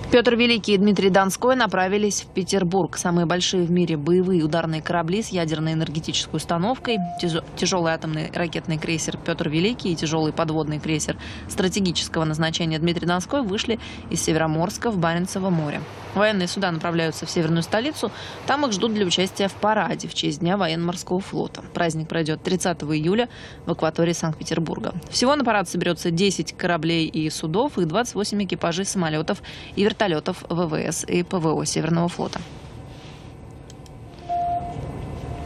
Петр Великий и Дмитрий Донской направились в Петербург. Самые большие в мире боевые ударные корабли с ядерной энергетической установкой, тяжелый атомный ракетный крейсер Петр Великий и тяжелый подводный крейсер стратегического назначения Дмитрий Донской вышли из Североморска в Баренцево море. Военные суда направляются в северную столицу. Там их ждут для участия в параде в честь Дня военно-морского флота. Праздник пройдет 30 июля в акватории Санкт-Петербурга. Всего на парад соберется 10 кораблей и судов и 28 экипажей самолетов и вертолетов ВВС и ПВО Северного флота.